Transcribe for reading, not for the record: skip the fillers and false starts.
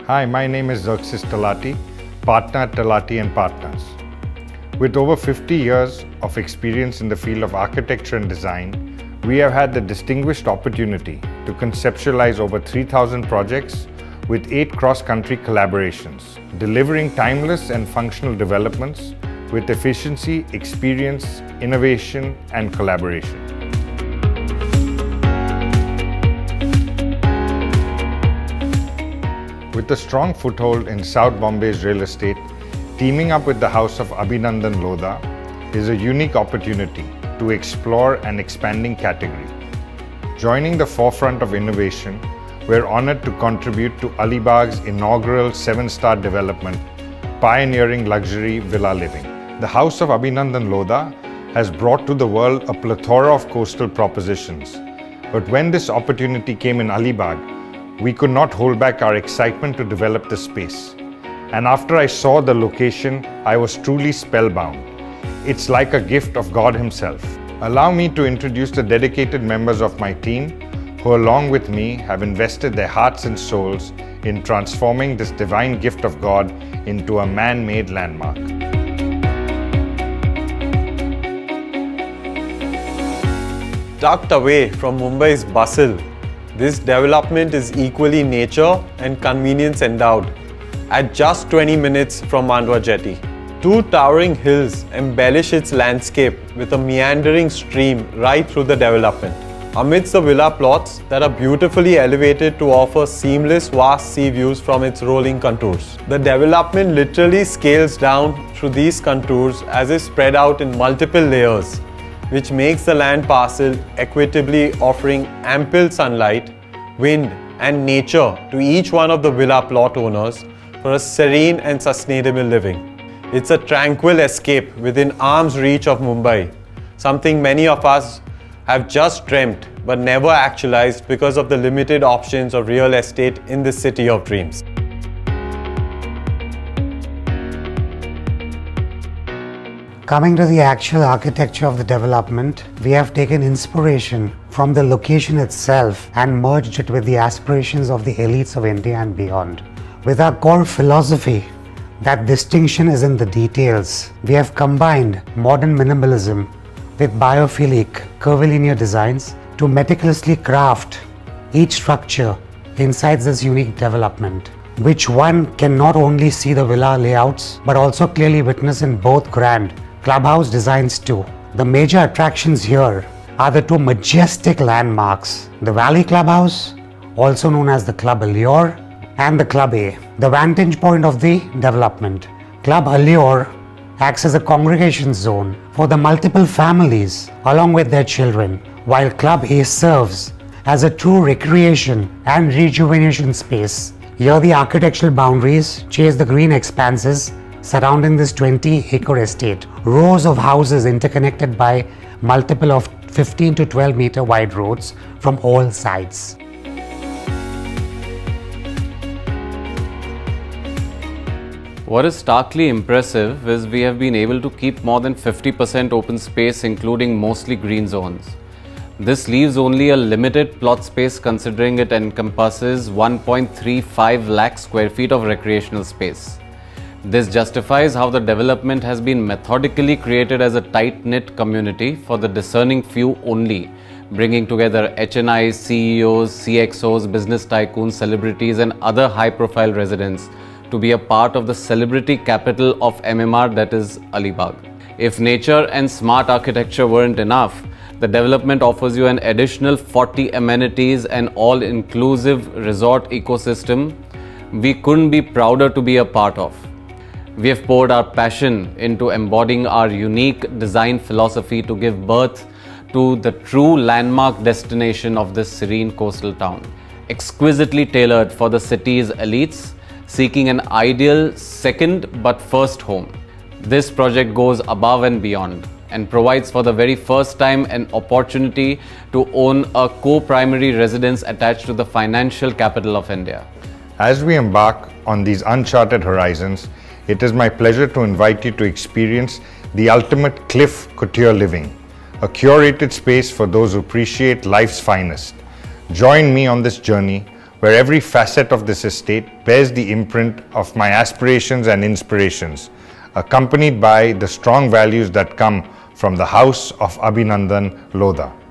Hi, my name is Xerxes Talati, partner at Talati & Partners. With over 50 years of experience in the field of architecture and design, we have had the distinguished opportunity to conceptualize over 3,000 projects with 8 cross-country collaborations, delivering timeless and functional developments with efficiency, experience, innovation, and collaboration. With a strong foothold in South Bombay's real estate, teaming up with the House of Abhinandan Lodha is a unique opportunity to explore an expanding category. Joining the forefront of innovation, we're honored to contribute to Alibaug's inaugural 7-star development, pioneering luxury villa living. The House of Abhinandan Lodha has brought to the world a plethora of coastal propositions. But when this opportunity came in Alibaug, we could not hold back our excitement to develop the space. And after I saw the location, I was truly spellbound. It's like a gift of God Himself. Allow me to introduce the dedicated members of my team who, along with me, have invested their hearts and souls in transforming this divine gift of God into a man-made landmark. Tucked away from Mumbai's bustle, this development is equally nature and convenience endowed. At just 20 minutes from Mandwa Jetty, 2 towering hills embellish its landscape with a meandering stream right through the development. Amidst the villa plots that are beautifully elevated to offer seamless vast sea views from its rolling contours. The development literally scales down through these contours as if spread out in multiple layers, which makes the land parcel equitably offering ample sunlight, wind and nature to each one of the villa plot owners for a serene and sustainable living. It's a tranquil escape within arm's reach of Mumbai, something many of us have just dreamt but never actualized because of the limited options of real estate in this city of dreams. Coming to the actual architecture of the development, we have taken inspiration from the location itself and merged it with the aspirations of the elites of India and beyond. With our core philosophy that distinction is in the details, we have combined modern minimalism with biophilic curvilinear designs to meticulously craft each structure inside this unique development, which one can not only see the villa layouts but also clearly witness in both grand clubhouse designs too. The major attractions here are the 2 majestic landmarks, the Valley Clubhouse, also known as the Club Allure, and the Club A, the vantage point of the development. Club Allure acts as a congregation zone for the multiple families along with their children, while Club A serves as a true recreation and rejuvenation space. Here the architectural boundaries chase the green expanses surrounding this 20-acre estate. Rows of houses interconnected by multiple of 15 to 12 meter wide roads from all sides. What is starkly impressive is we have been able to keep more than 50% open space, including mostly green zones. This leaves only a limited plot space considering it encompasses 1.35 lakh square feet of recreational space. This justifies how the development has been methodically created as a tight-knit community for the discerning few only, bringing together HNIs, CEOs, CXOs, business tycoons, celebrities and other high-profile residents to be a part of the celebrity capital of MMR, that is Alibaug. If nature and smart architecture weren't enough, the development offers you an additional 40 amenities and all-inclusive resort ecosystem we couldn't be prouder to be a part of. We have poured our passion into embodying our unique design philosophy to give birth to the true landmark destination of this serene coastal town. Exquisitely tailored for the city's elites seeking an ideal second but first home. This project goes above and beyond and provides for the very first time an opportunity to own a co-primary residence attached to the financial capital of India. As we embark on these uncharted horizons, it is my pleasure to invite you to experience the ultimate cliff couture living, a curated space for those who appreciate life's finest. Join me on this journey where every facet of this estate bears the imprint of my aspirations and inspirations, accompanied by the strong values that come from the House of Abhinandan Lodha.